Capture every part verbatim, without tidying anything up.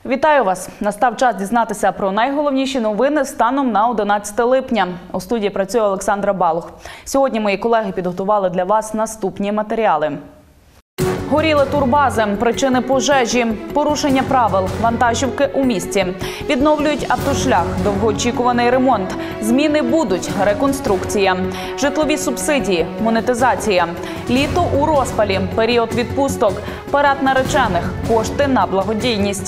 Вітаю вас! Настав час дізнатися про найголовніші новини станом на одинадцяте липня. У студії працює Олександра Балух. Сьогодні мої колеги підготували для вас наступні матеріали. Горіли турбази, причини пожежі, порушення правил, вантажівки у місті. Відновлюють автошлях, довгоочікуваний ремонт. Зміни будуть, реконструкція. Житлові субсидії, монетизація. Літо у розпалі, період відпусток. Парад наречених, кошти на благодійність.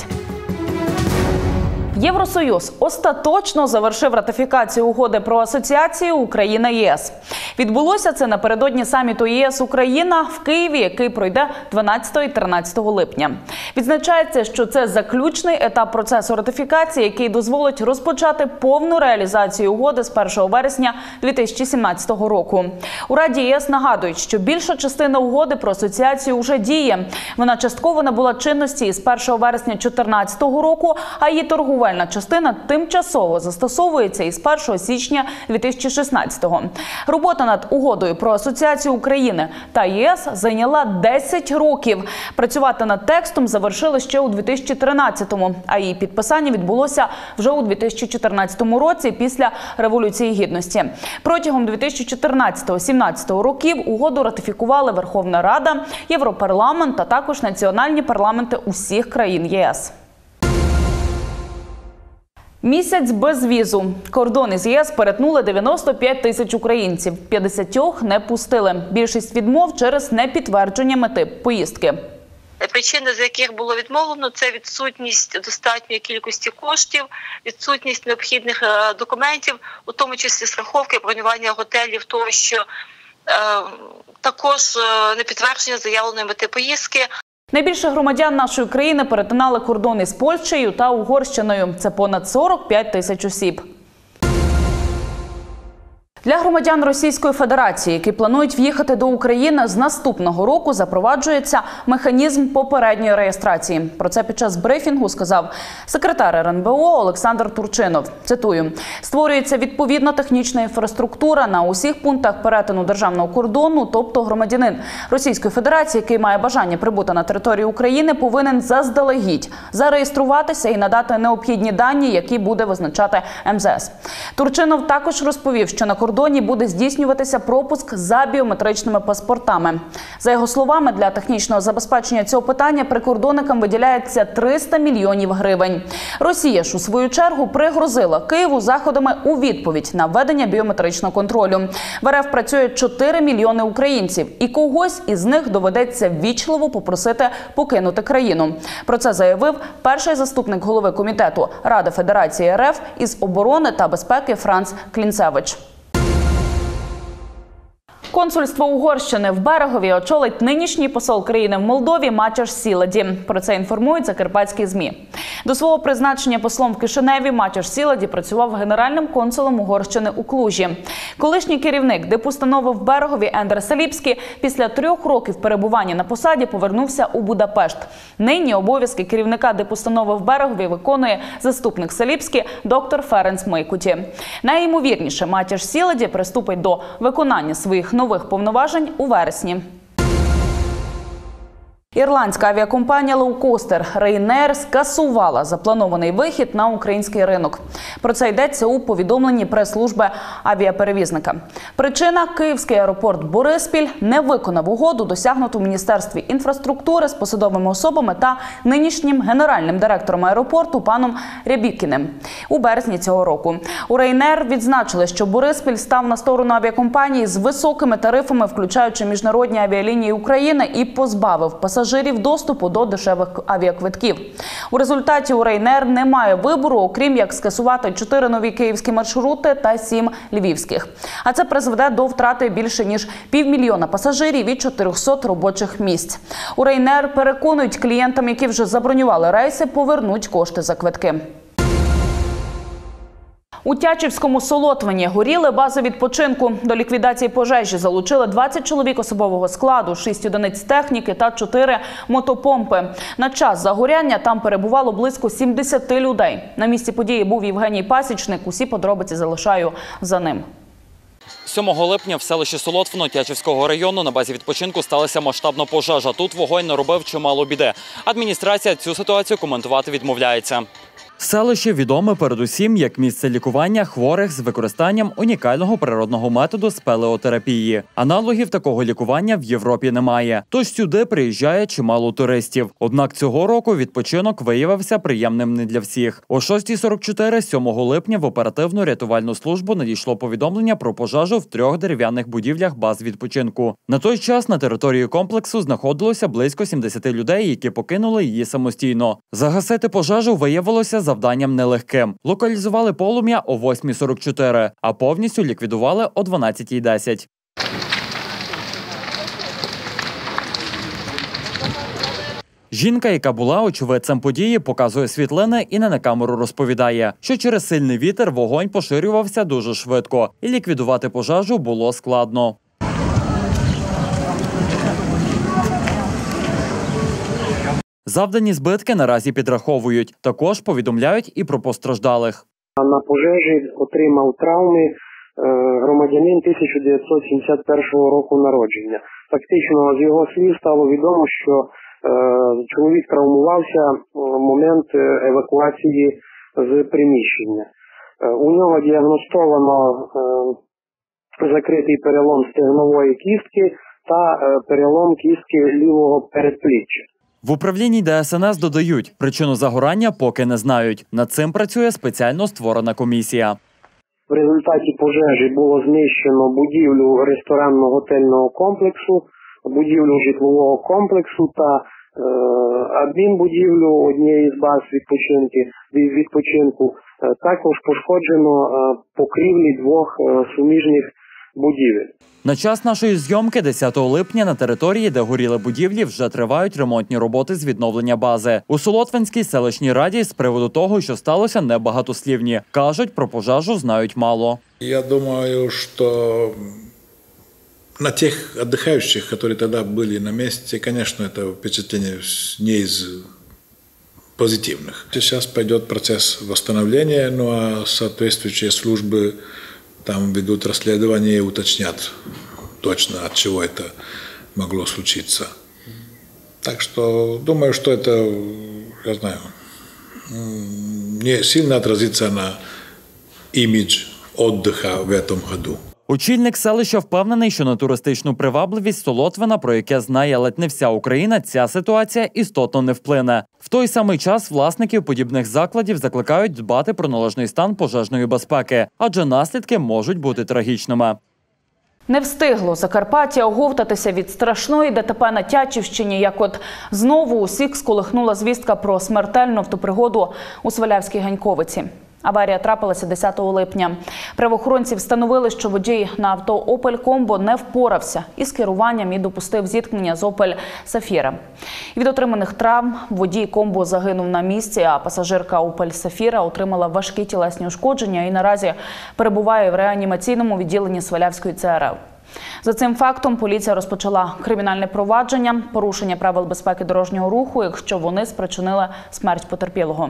Євросоюз остаточно завершив ратифікацію угоди про асоціацію Україна-ЄС. Відбулося це напередодні саміту ЄС-Україна в Києві, який пройде дванадцятого і тринадцятого липня. Відзначається, що це заключний етап процесу ратифікації, який дозволить розпочати повну реалізацію угоди з першого вересня дві тисячі сімнадцятого року. У Раді ЄС нагадують, що більша частина угоди про асоціацію вже діє. Вона частково набула чинності із першого вересня дві тисячі чотирнадцятого року, а її торгова частина тимчасово застосовується із першого січня дві тисячі шістнадцятого. Робота над угодою про асоціацію України та ЄС зайняла десять років. Працювати над текстом завершили ще у дві тисячі тринадцятому, а її підписання відбулося вже у дві тисячі чотирнадцятому році після Революції Гідності. Протягом дві тисячі чотирнадцятого - дві тисячі сімнадцятого років угоду ратифікували Верховна Рада, Європарламент, а також національні парламенти усіх країн ЄС. Місяць без візу. Кордони з ЄС перетнули дев'яносто п'ять тисяч українців. п'ятдесятьох не пустили. Більшість відмов через непідтвердження мети поїздки. Причини, з яких було відмовлено, це відсутність достатньої кількості коштів, відсутність необхідних документів, у тому числі страховки, бронювання готелів тощо, також непідтвердження заявленої мети поїздки. Найбільше громадян нашої країни перетинали кордони з Польщею та Угорщиною. Це понад сорок п'ять тисяч осіб. Для громадян Російської Федерації, які планують в'їхати до України, з наступного року запроваджується механізм попередньої реєстрації. Про це під час брифінгу сказав секретар ер ен бе о Олександр Турчинов. Цитую: «Створюється відповідна технічна інфраструктура на усіх пунктах перетину державного кордону, тобто громадянин Російської Федерації, який має бажання прибути на територію України, повинен заздалегідь зареєструватися і надати необхідні дані, які буде визначати ем зе ес». Турчинов також розповів, що на кордоні буде здійснюватися пропуск за біометричними паспортами. За його словами, для технічного забезпечення цього питання прикордонникам виділяється триста мільйонів гривень. Росія ж, у свою чергу, пригрозила Києву заходами у відповідь на введення біометричного контролю. В ер еф працює чотири мільйони українців, і когось із них доведеться ввічливо попросити покинути країну. Про це заявив перший заступник голови комітету Ради Федерації ер еф із оборони та безпеки Франц Клінцевич. Консульство Угорщини в Берегові очолить нинішній посол країни в Молдові Матяш Сіладі. Про це інформують закарпатські ЗМІ. До свого призначення послом в Кишиневі Матяш Сіладі працював генеральним консулом Угорщини у Клужі. Колишній керівник дипустанови в Берегові Ендре Саліпський після трьох років перебування на посаді повернувся у Будапешт. Нині обов'язки керівника дипустанови в Берегові виконує заступник Саліпський доктор Ференц Мейкуті. Найімовірніше, Матяш Сіладі приступить до виконання своїх нових повноважень у вересні. Ірландська авіакомпанія «Лоукостер» Ryanair скасувала запланований вихід на український ринок. Про це йдеться у повідомленні прес-служби авіаперевізника. Причина – київський аеропорт Бориспіль не виконав угоду, досягнуту в Міністерстві інфраструктури з посадовими особами та нинішнім генеральним директором аеропорту паном Рябікіним у березні цього року. У Ryanair відзначили, що Бориспіль став на сторону авіакомпанії з високими тарифами, включаючи міжнародні авіалінії України, і позбавив пасажирів пасажирів доступу до дешевих авіаквитків. У результаті у Ryanair немає вибору, окрім як скасувати чотири нові київські маршрути та сім львівських. А це призведе до втрати більше ніж півмільйона пасажирів і чотирьохсот робочих місць. У Ryanair переконують, клієнтам, які вже забронювали рейси, повернуть кошти за квитки. У Тячівському Солотвині горіли бази відпочинку. До ліквідації пожежі залучили двадцять чоловік особового складу, шість одиниць техніки та чотири мотопомпи. На час загоряння там перебувало близько сімдесяти людей. На місці події був Євгеній Пасічник. Усі подробиці залишаю за ним. сьомого липня в селищі Солотвино Тячівського району на базі відпочинку сталася масштабна пожежа. Тут вогонь наробив чимало біди. Адміністрація цю ситуацію коментувати відмовляється. Селище відоме передусім як місце лікування хворих з використанням унікального природного методу спелеотерапії. Аналогів такого лікування в Європі немає, тож сюди приїжджає чимало туристів. Однак цього року відпочинок виявився приємним не для всіх. О шостій сорок чотири сьомого липня в оперативну рятувальну службу надійшло повідомлення про пожежу в трьох дерев'яних будівлях баз відпочинку. На той час на території комплексу знаходилося близько сімдесяти людей, які покинули її самостійно. Загасити пожежу виявилося завданням нелегким. Локалізували полум'я о восьмій сорок чотири, а повністю ліквідували о дванадцятій десять. Жінка, яка була очевидцем події, показує світлини і не на камеру розповідає, що через сильний вітер вогонь поширювався дуже швидко і ліквідувати пожежу було складно. Завдані збитки наразі підраховують. Також повідомляють і про постраждалих. На пожежі отримав травми громадянин тисяча дев'ятсот сімдесят першого року народження. Фактично, з його слів стало відомо, що чоловік травмувався в момент евакуації з приміщення. У нього діагностовано закритий перелом стегнової кістки та перелом кістки лівого передпліччя. В управлінні Де Ес Ен Ес додають, причину загорання поки не знають. Над цим працює спеціально створена комісія. В результаті пожежі було знищено будівлю ресторанно-готельного комплексу, будівлю житлового комплексу та е, адмінбудівлю однієї з баз відпочинки, відпочинку. Е, також пошкоджено е, покрівлі двох е, суміжних будівель. На час нашої зйомки десятого липня на території, де горіли будівлі, вже тривають ремонтні роботи з відновлення бази. У Солотвинській селищній раді з приводу того, що сталося, небагатослівні. Кажуть, про пожежу знають мало. Я думаю, що на тех отдыхающих, которые тогда были на месте, конечно, это впечатление не из позитивных. Сейчас пойдет процесс восстановления, ну а соответствующие службы там ведут расследование и уточнят точно, от чего это могло случиться. Так что думаю, что это, я знаю, не сильно отразится на имидж отдыха в этом году. Очільник селища впевнений, що на туристичну привабливість Солотвина, про яке знає ледь не вся Україна, ця ситуація істотно не вплине. В той самий час власників подібних закладів закликають дбати про належний стан пожежної безпеки, адже наслідки можуть бути трагічними. Не встигло Закарпаття оговтатися від страшної Де Те Пе на Тячівщині, як от знову усіх сколихнула звістка про смертельну автопригоду у Свалявській Ганьковиці. Аварія трапилася десятого липня. Правоохоронці встановили, що водій на авто «Опель Комбо» не впорався із керуванням і допустив зіткнення з «Опель Сафіра». Від отриманих травм водій «Комбо» загинув на місці, а пасажирка «Опель Сафіра» отримала важкі тілесні ушкодження і наразі перебуває в реанімаційному відділенні Свалявської Це Ер Ел. За цим фактом поліція розпочала кримінальне провадження, порушення правил безпеки дорожнього руху, якщо вони спричинили смерть потерпілого.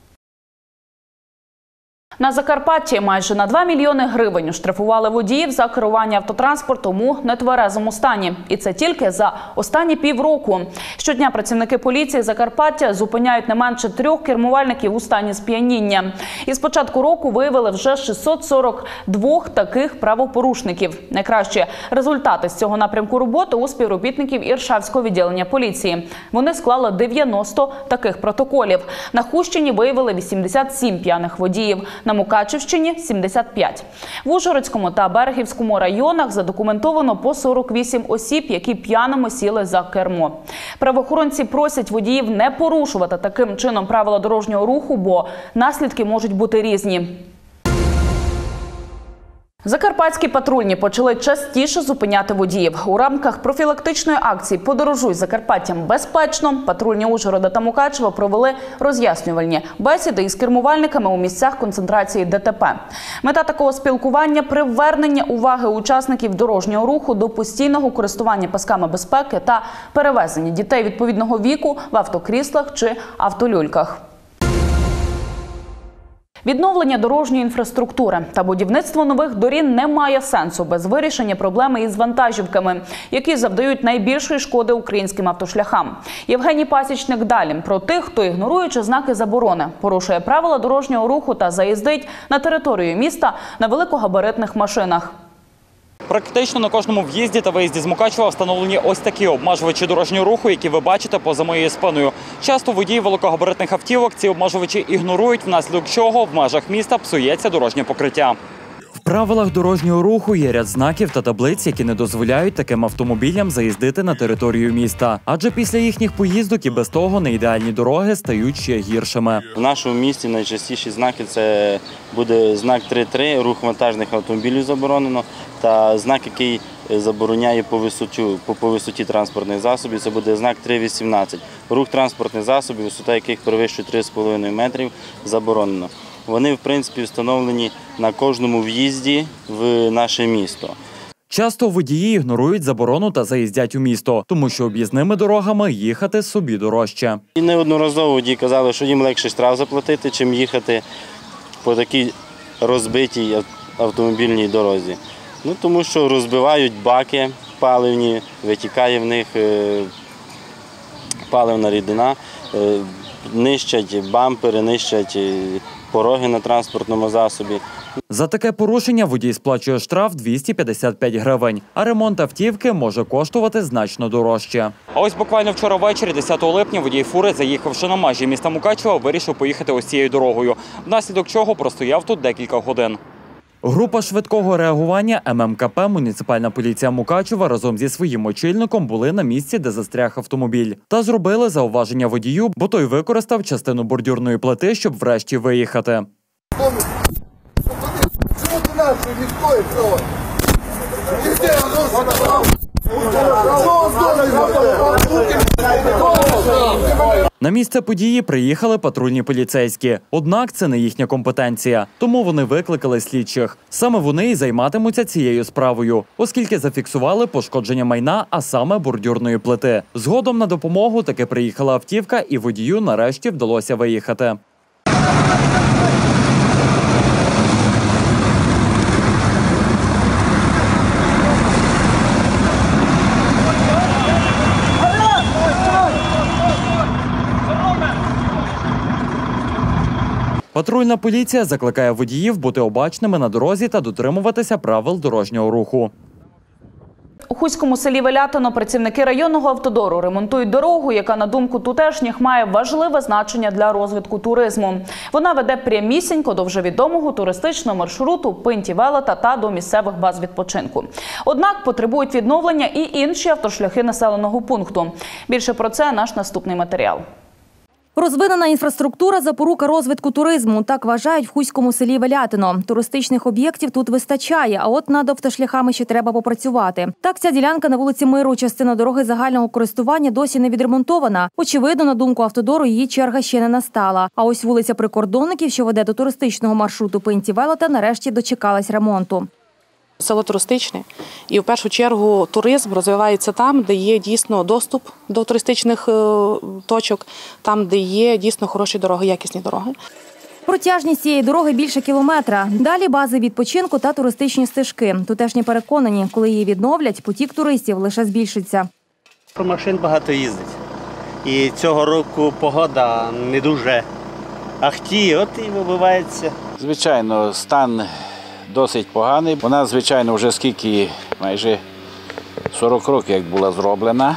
На Закарпатті майже на два мільйони гривень штрафували водіїв за керування автотранспортом у нетверезому стані. І це тільки за останні півроку. Щодня працівники поліції Закарпаття зупиняють не менше трьох кермувальників у стані сп'яніння. І з початку року виявили вже шістсот сорок два таких правопорушників. Найкращі результати з цього напрямку роботи у співробітників Іршавського відділення поліції. Вони склали дев'яносто таких протоколів. На Хустині виявили вісімдесят сім п'яних водіїв. На Мукачівщині – сімдесят п'ять. В Ужгородському та Берегівському районах задокументовано по сорок вісім осіб, які п'яними сіли за кермо. Правоохоронці просять водіїв не порушувати таким чином правила дорожнього руху, бо наслідки можуть бути різні. Закарпатські патрульні почали частіше зупиняти водіїв. У рамках профілактичної акції «Подорожуй Закарпаттям безпечно» патрульні Ужгорода та Мукачева провели роз'яснювальні бесіди із кермувальниками у місцях концентрації Де Те Пе. Мета такого спілкування – привернення уваги учасників дорожнього руху до постійного користування пасками безпеки та перевезення дітей відповідного віку в автокріслах чи автолюльках. Відновлення дорожньої інфраструктури та будівництво нових дорін не має сенсу без вирішення проблеми із вантажівками, які завдають найбільшої шкоди українським автошляхам. Євгеній Пасічник далі про тих, хто, ігноруючи знаки заборони, порушує правила дорожнього руху та заїздить на територію міста на великогабаритних машинах. Практично на кожному в'їзді та виїзді з Мукачева встановлені ось такі обмежувачі дорожнього руху, які ви бачите поза моєю спиною. Часто водії великогабаритних автівок ці обмежувачі ігнорують, внаслідок чого в межах міста псується дорожнє покриття. В правилах дорожнього руху є ряд знаків та таблиць, які не дозволяють таким автомобілям заїздити на територію міста. Адже після їхніх поїздок і без того неідеальні дороги стають ще гіршими. В нашому місті найчастіші знаки – це буде знак три три, рух вантажних автомобілів заборонено, та знак, який забороняє по висоті, по, по висоті транспортних засобів, це буде знак три вісімнадцять. Рух транспортних засобів, висота яких перевищує три з половиною метрів, заборонено. Вони, в принципі, встановлені на кожному в'їзді в наше місто. Часто водії ігнорують заборону та заїздять у місто, тому що об'їзними дорогами їхати собі дорожче. І неодноразово водії казали, що їм легше штраф заплатити, чим їхати по такій розбитій автомобільній дорозі. Ну, тому що розбивають баки паливні, витікає в них паливна рідина, нищать бампери, нищать пороги на транспортному засобі. За таке порушення водій сплачує штраф двісті п'ятдесят п'ять гривень, а ремонт автівки може коштувати значно дорожче. А ось буквально вчора ввечері, десятого липня, водій фури, заїхавши на межі міста Мукачева, вирішив поїхати ось цією дорогою, внаслідок чого простояв тут декілька годин. Група швидкого реагування Ем Ем Ка Пе «Муніципальна поліція Мукачева» разом зі своїм очільником були на місці, де застряг автомобіль. Та зробили зауваження водію, бо той використав частину бордюрної плити, щоб врешті виїхати. На місце події приїхали патрульні поліцейські. Однак це не їхня компетенція, тому вони викликали слідчих. Саме вони і займатимуться цією справою, оскільки зафіксували пошкодження майна, а саме бордюрної плити. Згодом на допомогу таки приїхала автівка, і водію нарешті вдалося виїхати. Патрульна поліція закликає водіїв бути обачними на дорозі та дотримуватися правил дорожнього руху. У Хуському селі Велятино працівники районного автодору ремонтують дорогу, яка, на думку тутешніх, має важливе значення для розвитку туризму. Вона веде прямісінько до вже відомого туристичного маршруту Пинті-Велета та до місцевих баз відпочинку. Однак потребують відновлення і інші автошляхи населеного пункту. Більше про це наш наступний матеріал. Розвинена інфраструктура – запорука розвитку туризму. Так вважають в Хуському селі Велятино. Туристичних об'єктів тут вистачає, а от над автошляхами ще треба попрацювати. Так, ця ділянка на вулиці Миру, частина дороги загального користування, досі не відремонтована. Очевидно, на думку автодору, її черга ще не настала. А ось вулиця Прикордонників, що веде до туристичного маршруту Пинті-Велета, нарешті дочекалась ремонту. Село туристичне, і в першу чергу туризм розвивається там, де є дійсно доступ до туристичних точок, там, де є дійсно хороші дороги, якісні дороги. Протяжність цієї дороги більше кілометра. Далі бази відпочинку та туристичні стежки. Тутешні переконані, коли її відновлять, потік туристів лише збільшиться. Машин багато їздить. І цього року погода не дуже ахті, от і вибивається. Звичайно, стан досить поганий. Вона, звичайно, вже скільки, майже сорок років, як була зроблена.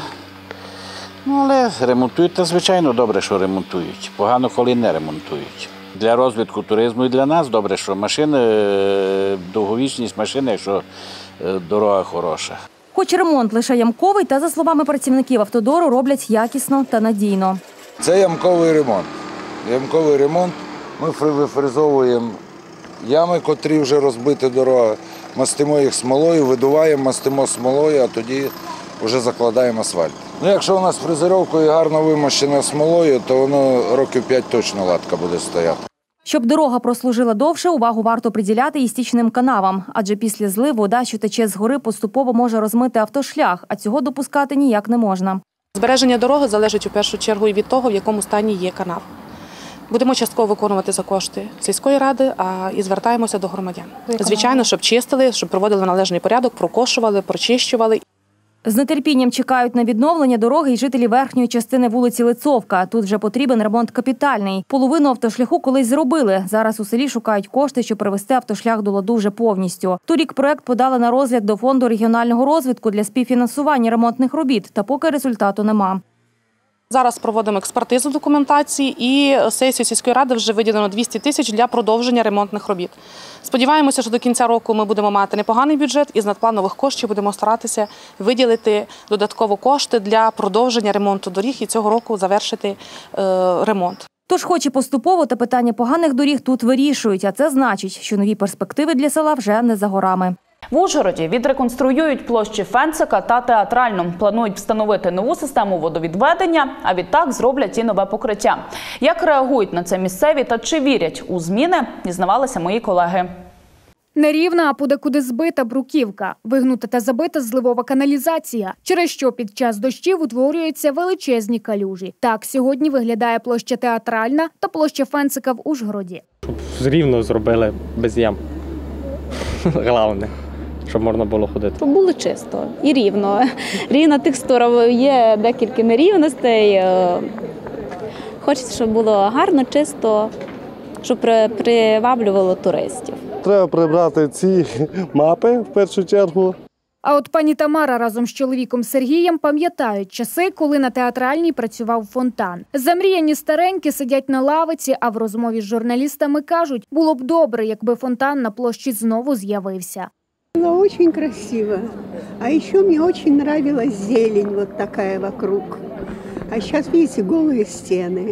Ну, але ремонтують, та, звичайно, добре, що ремонтують. Погано, коли не ремонтують. Для розвитку туризму і для нас добре, що машини, довговічність машини, якщо дорога хороша. Хоч ремонт лише ямковий, та, за словами працівників автодору, роблять якісно та надійно. Це ямковий ремонт. Ямковий ремонт. Ми вифрезовуємо ями, котрі вже розбиті дорога, мастимо їх смолою, видуваємо, мастимо смолою, а тоді вже закладаємо асфальт. Ну, якщо у нас фрезеровкою гарно вимощено смолою, то воно років п'ять точно латка буде стояти. Щоб дорога прослужила довше, увагу варто приділяти і стічним канавам. Адже після зливу вода, що тече згори, поступово може розмити автошлях, а цього допускати ніяк не можна. Збереження дороги залежить у першу чергу і від того, в якому стані є канав. Будемо частково виконувати за кошти сільської ради, а і звертаємося до громадян. Звичайно, щоб чистили, щоб проводили належний порядок, прокошували, прочищували. З нетерпінням чекають на відновлення дороги й жителі верхньої частини вулиці Лицовка. Тут вже потрібен ремонт капітальний. Половину автошляху колись зробили. Зараз у селі шукають кошти, щоб привести автошлях до ладу вже повністю. Торік проект подали на розгляд до Фонду регіонального розвитку для співфінансування ремонтних робіт, та поки результату нема. Зараз проводимо експертизу документації і сесію сільської ради вже виділено двісті тисяч для продовження ремонтних робіт. Сподіваємося, що до кінця року ми будемо мати непоганий бюджет і з надпланових коштів будемо старатися виділити додатково кошти для продовження ремонту доріг і цього року завершити е, ремонт. Тож хоч і поступово, та питання поганих доріг тут вирішують, а це значить, що нові перспективи для села вже не за горами. В Ужгороді відреконструюють площі Фенцика та Театральну. Планують встановити нову систему водовідведення, а відтак зроблять і нове покриття. Як реагують на це місцеві та чи вірять у зміни, дізнавалися мої колеги. Нерівна, а подекуди збита бруківка, вигнута та забита зливова каналізація, через що під час дощів утворюються величезні калюжі. Так сьогодні виглядає площа Театральна та площа Фенцика в Ужгороді. Щоб рівно зробили без ям. Головне, щоб можна було ходити. Щоб було чисто і рівно. Рівна текстура, є декілька нерівностей. Хочеться, щоб було гарно, чисто, щоб приваблювало туристів. Треба прибрати ці мапи в першу чергу. А от пані Тамара разом з чоловіком Сергієм пам'ятають часи, коли на Театральній працював фонтан. Замріяні старенькі сидять на лавиці, а в розмові з журналістами кажуть, було б добре, якби фонтан на площі знову з'явився. Было очень красиво. А еще мне очень нравилась зелень вот такая вокруг. А сейчас, видите, голые стены.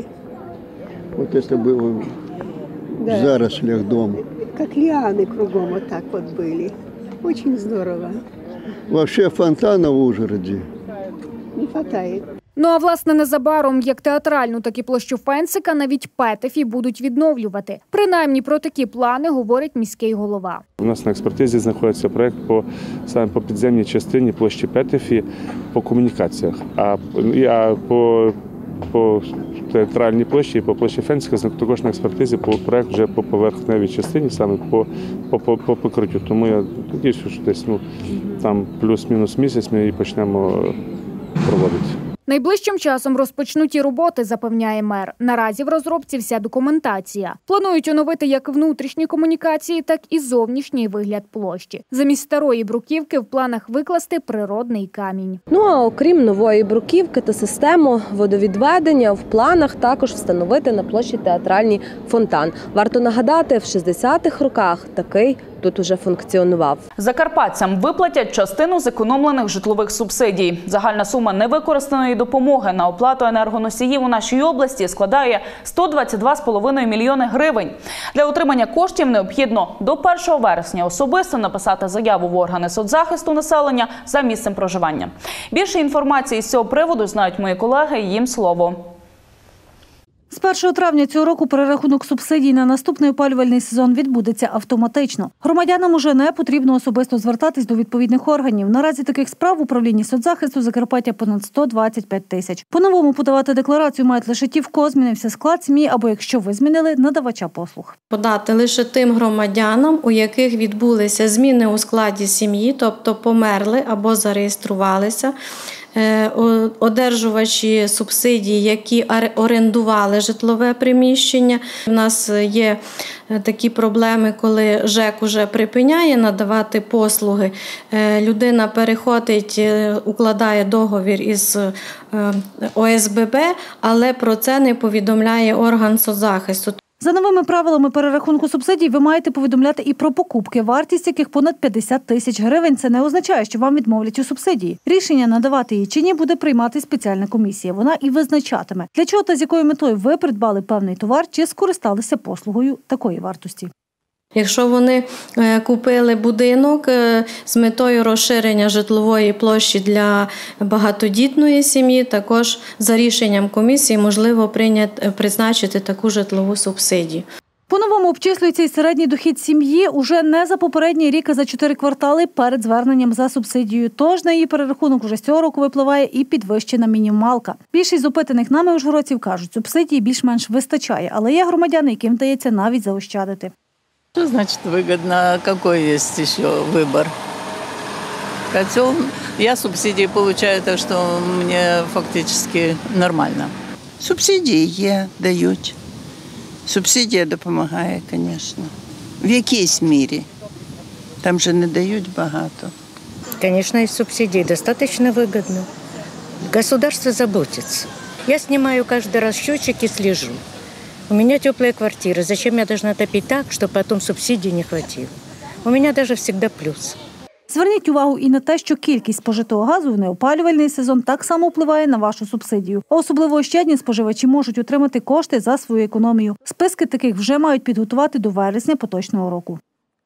Вот это было Да. в зарослях дома. Как лианы кругом вот так вот были. Очень здорово. Вообще фонтана в Ужгороде Не хватает. Ну а власне незабаром як Театральну, так і площу Фенцика навіть Петефі будуть відновлювати. Принаймні про такі плани говорить міський голова. У нас на експертизі знаходиться проєкт по, саме по підземній частині площі Петефі по комунікаціях. А, а по, по Театральній площі і по площі Фенцика також на експертизі по проєкт вже по поверхневій частині, саме по, по, по, по покриттю. Тому я надіюся, що десь ну, там плюс-мінус місяць ми її почнемо проводити. Найближчим часом розпочнуть і роботи, запевняє мер. Наразі в розробці вся документація. Планують оновити як внутрішні комунікації, так і зовнішній вигляд площі. Замість старої бруківки в планах викласти природний камінь. Ну а окрім нової бруківки та систему водовідведення, в планах також встановити на площі Театральній фонтан. Варто нагадати, в шістдесятих роках такий тут уже функціонував. Закарпатцям виплатять частину зекономлених житлових субсидій. Загальна сума невикористаної допомоги на оплату енергоносіїв у нашій області складає сто двадцять два цілих п'ять десятих мільйони гривень. Для отримання коштів необхідно до першого вересня особисто написати заяву в органи соцзахисту населення за місцем проживання. Більше інформації з цього приводу знають мої колеги, їм слово. З першого травня цього року перерахунок субсидій на наступний опалювальний сезон відбудеться автоматично. Громадянам уже не потрібно особисто звертатись до відповідних органів. Наразі таких справ в управлінні соцзахисту Закарпаття понад сто двадцять п'ять тисяч. По-новому подавати декларацію мають лише ті, в кого змінився склад сім'ї або, якщо ви змінили, надавача послуг. Подати лише тим громадянам, у яких відбулися зміни у складі сім'ї, тобто померли або зареєструвалися, одержувачі субсидій, які орендували житлове приміщення. У нас є такі проблеми, коли ЖЕК уже припиняє надавати послуги. Людина переходить, укладає договір із О С Б Б, але про це не повідомляє орган соцзахисту. За новими правилами перерахунку субсидій ви маєте повідомляти і про покупки, вартість яких понад п'ятдесят тисяч гривень. Це не означає, що вам відмовлять у субсидії. Рішення надавати її чи ні буде приймати спеціальна комісія. Вона і визначатиме, для чого та з якою метою ви придбали певний товар чи скористалися послугою такої вартості. Якщо вони купили будинок з метою розширення житлової площі для багатодітної сім'ї, також за рішенням комісії можливо прийняти, призначити таку житлову субсидію. По-новому обчислюється і середній дохід сім'ї уже не за попередній рік, а за чотири квартали перед зверненням за субсидією. Тож на її перерахунок вже з цього року випливає і підвищена мінімалка. Більшість з опитаних нами ужгородців кажуть, субсидії більш-менш вистачає, але є громадяни, яким вдається навіть заощадити. Что значит выгодно? Какой есть еще выбор? Котел, я субсидии получаю, так что мне фактически нормально. Субсидії є, дають. Субсидія допомагає, звісно. В якійсь мірі. Там же не дають багато. Конечно, из субсидий достаточно выгодно. Государство заботится. Я снимаю каждый раз счетчик и слежу. У меня теплая квартира. Зачем я должна топить так, чтобы потом субсидий не хватило? У меня даже всегда плюс. Зверніть увагу і на те, що кількість спожитого газу в неопалювальний сезон так само впливає на вашу субсидію. А особливо ощадні споживачі можуть отримати кошти за свою економію. Списки таких вже мають підготувати до вересня поточного року.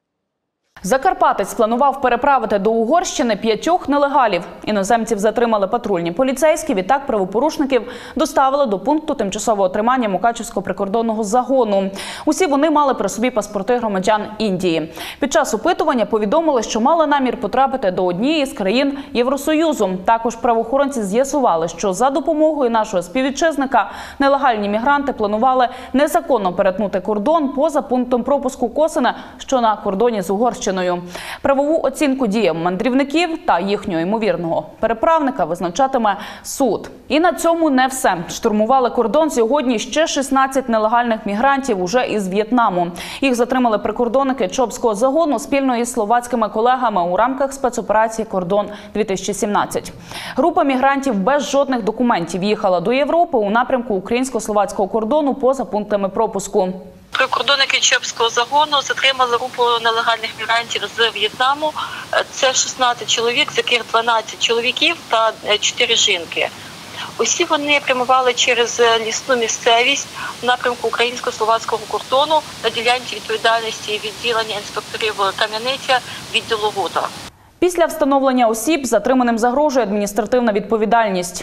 Закарпатець планував переправити до Угорщини п'ятьох нелегалів. Іноземців затримали патрульні поліцейські. Відтак правопорушників доставили до пункту тимчасового тримання Мукачівського прикордонного загону. Усі вони мали при собі паспорти громадян Індії. Під час опитування повідомили, що мали намір потрапити до однієї з країн Євросоюзу. Також правоохоронці з'ясували, що за допомогою нашого співвітчизника нелегальні мігранти планували незаконно перетнути кордон поза пунктом пропуску Косине, що на кордоні з Угорщиною. Правову оцінку діям мандрівників та їхнього ймовірного переправника визначатиме суд. І на цьому не все. Штурмували кордон сьогодні ще шістнадцять нелегальних мігрантів уже із В'єтнаму. Їх затримали прикордонники Чопського загону спільно із словацькими колегами у рамках спецоперації «Кордон-дві тисячі сімнадцять». Група мігрантів без жодних документів їхала до Європи у напрямку українсько-словацького кордону поза пунктами пропуску. Прикордонники Чопського загону затримали групу нелегальних мігрантів з В'єтнаму. Це шістнадцять чоловік, з яких дванадцять чоловіків та чотири жінки. Усі вони прямували через лісну місцевість в напрямку українсько-словацького кордону на ділянці відповідальності відділення інспекторів Кам'яниця відділу ГУТа. Після встановлення осіб затриманим загрожує адміністративна відповідальність.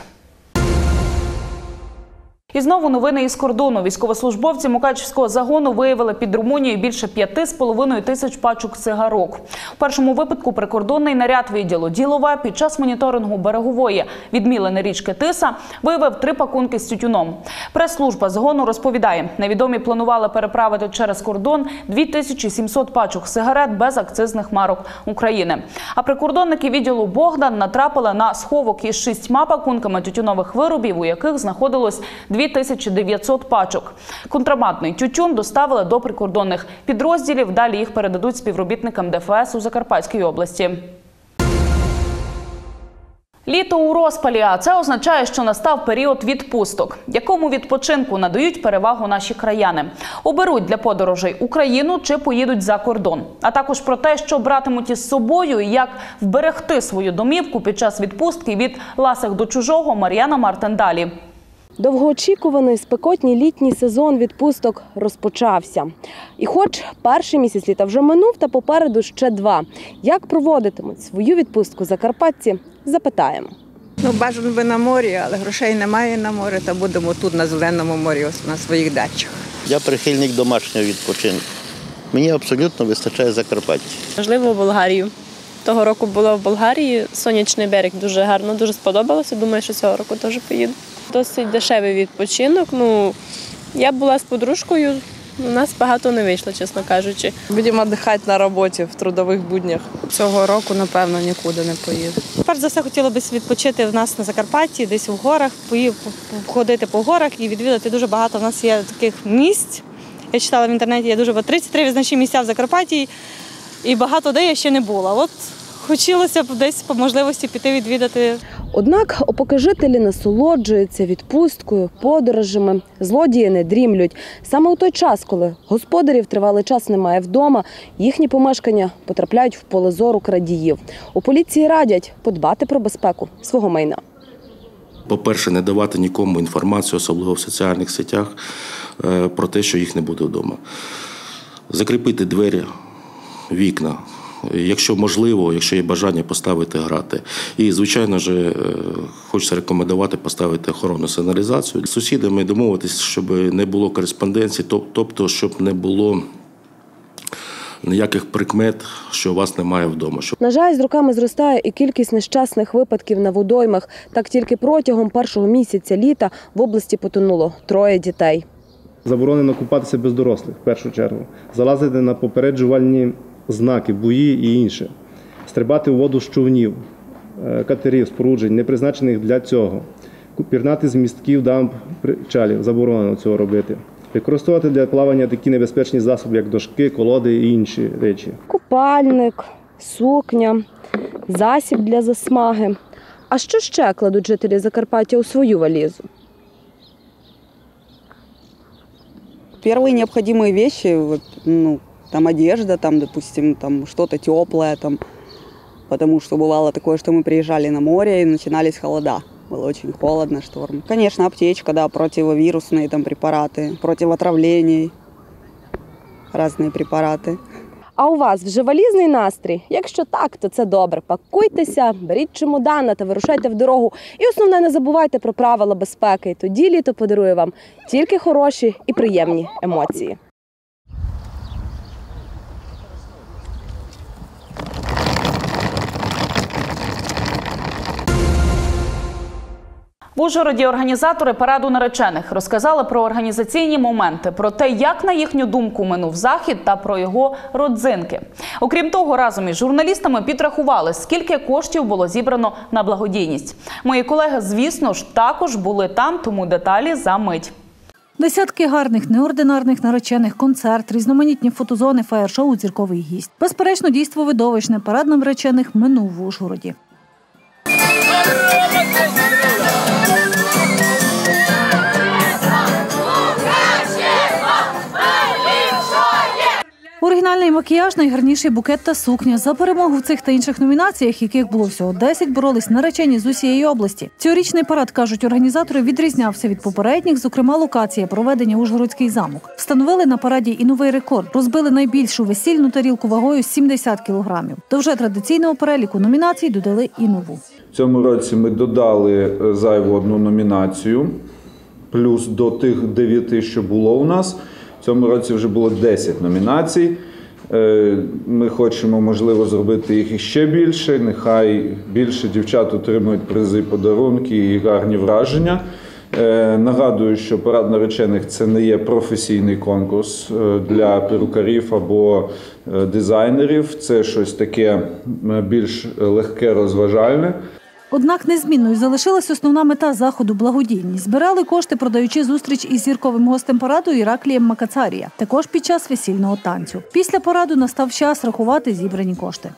І знову новини із кордону. Військовослужбовці Мукачівського загону виявили під Румунією більше п'яти з половиною тисяч пачок цигарок. У першому випадку прикордонний наряд відділу Ділове під час моніторингу берегової відмілини річки Тиса виявив три пакунки з тютюном. Прес-служба загону розповідає, невідомі планували переправити через кордон дві тисячі сімсот пачок сигарет без акцизних марок України. А прикордонники відділу Богдан натрапили на сховок із шістьма пакунками тютюнових виробів, у яких знаходилось дві тисячі дев'ятсот пачок. Контрабандний тютюн доставили до прикордонних підрозділів. Далі їх передадуть співробітникам Де Еф Ес у Закарпатській області. Літо у розпалі, а це означає, що настав період відпусток. Якому відпочинку надають перевагу наші краяни? Оберуть для подорожей Україну чи поїдуть за кордон? А також про те, що братимуть із собою і як вберегти свою домівку під час відпустки від ласих до чужого, Мар'яна Мартин далі. Довгоочікуваний спекотній літній сезон відпусток розпочався. І хоч перший місяць літа вже минув, та попереду ще два. Як проводитимуть свою відпустку закарпатці, запитаємо. Ну, бажано би на морі, але грошей немає на море, та будемо тут на Зеленому морі, на своїх дачах. Я прихильник домашнього відпочинку. Мені абсолютно вистачає Закарпаття. Можливо, в Болгарію. Того року була в Болгарії, сонячний берег дуже гарно, дуже сподобалося. Думаю, що цього року теж поїду. Досить дешевий відпочинок. Ну, я була з подружкою, у нас багато не вийшло, чесно кажучи. Будемо відпочивати на роботі, в трудових буднях. Цього року, напевно, нікуди не поїду. Перш за все, хотіла б відпочити в нас на Закарпатті, десь в горах, походити по горах і відвідати дуже багато. У нас є таких місць. Я читала в інтернеті, є дуже багато. тридцять три визначні місця в Закарпатті, і багато де я ще не була. От хотілося б десь по можливості піти відвідати. Однак, опоки жителі насолоджуються відпусткою, подорожами, злодії не дрімлють. Саме у той час, коли господарів тривалий час немає вдома, їхні помешкання потрапляють в поле зору крадіїв. У поліції радять подбати про безпеку свого майна. По-перше, не давати нікому інформацію, особливо в соціальних сетях, про те, що їх не буде вдома. Закріпити двері, вікна якщо можливо, якщо є бажання, поставити грати. І, звичайно ж, хочеться рекомендувати поставити охоронну сигналізацію. З сусідами домовитися, щоб не було кореспонденції, тобто, щоб не було ніяких прикмет, що вас немає вдома. На жаль, з роками зростає і кількість нещасних випадків на водоймах. Так тільки протягом першого місяця літа в області потонуло троє дітей. Заборонено купатися без дорослих, в першу чергу. Залазити на попереджувальні знаки, буї і інше. Стрибати у воду з човнів, катерів, споруджень, не призначених для цього. Пірнати з містків, дамб, причалів. Заборонено цього робити. Використовувати для плавання такі небезпечні засоби, як дошки, колоди і інші речі. Купальник, сукня, засіб для засмаги. А що ще кладуть жителі Закарпаття у свою валізу? Первые необходимые вещи, вот, ну, там одежда, там, допустим, там что-то теплое, там, потому что бывало такое, что мы приезжали на море и начинались холода. Было очень холодно, шторм. Конечно, аптечка, да, противовирусные там препараты, против отравлений, разные препараты. А у вас вже валізний настрій? Якщо так, то це добре. Пакуйтеся, беріть чемодана та вирушайте в дорогу. І основне, не забувайте про правила безпеки. Тоді літо подарує вам тільки хороші і приємні емоції. В Ужгороді організатори параду наречених розказали про організаційні моменти, про те, як, на їхню думку, минув захід та про його родзинки. Окрім того, разом із журналістами підрахували, скільки коштів було зібрано на благодійність. Мої колеги, звісно ж, також були там, тому деталі за мить. Десятки гарних, неординарних наречених, концерт, різноманітні фотозони, фаєр-шоу, зірковий гість. Безперечно, дійство видовищне. Парад наречених минув в Ужгороді. Оригінальний макіяж, найгарніший букет та сукня. За перемогу в цих та інших номінаціях, яких було всього десять, боролись наречені з усієї області. Цьогорічний парад, кажуть організатори, відрізнявся від попередніх, зокрема локація проведення Ужгородський замок. Встановили на параді і новий рекорд. Розбили найбільшу весільну тарілку вагою сімдесят кілограмів. До вже традиційного переліку номінацій додали і нову. В цьому році ми додали зайву одну номінацію, плюс до тих дев'яти, що було у нас. В цьому році вже було десять номінацій. Ми хочемо, можливо, зробити їх ще більше. Нехай більше дівчат отримують призи, подарунки і гарні враження. Нагадую, що парад наречених – це не є професійний конкурс для перукарів або дизайнерів. Це щось таке більш легке, розважальне. Однак незмінною залишилась основна мета заходу – благодійність. Збирали кошти, продаючи зустріч із зірковим гостем параду Іраклієм Макацарія. Також під час весільного танцю. Після параду настав час рахувати зібрані кошти.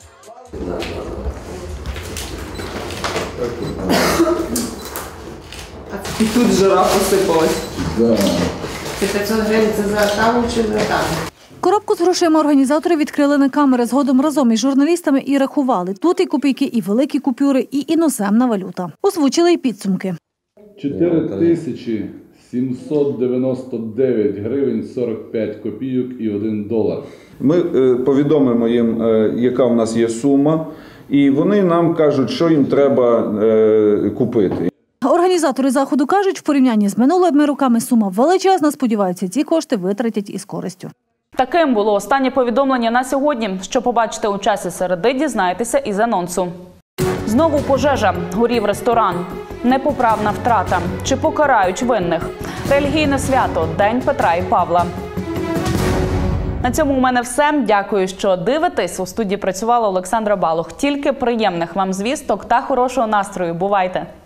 І тут жира посипалась. Це п'ятсот гривень це за таву чи за таву? Коробку з грошима організатори відкрили на камери. Згодом разом із журналістами і рахували. Тут і копійки, і великі купюри, і іноземна валюта. Озвучили й підсумки. чотири тисячі сімсот дев'яносто дев'ять гривень сорок п'ять копійок і один долар. Ми повідомимо їм, яка у нас є сума, і вони нам кажуть, що їм треба купити. Організатори заходу кажуть, в порівнянні з минулими роками сума величезна. Сподіваються, ці кошти витратять із користю. Таким було останнє повідомлення на сьогодні. Що побачите у часі середи, дізнаєтеся із анонсу. Знову пожежа. Горів ресторан. Непоправна втрата. Чи покарають винних? Релігійне свято. День Петра і Павла. На цьому у мене все. Дякую, що дивитесь. У студії працювала Олександра Балух. Тільки приємних вам звісток та хорошого настрою. Бувайте!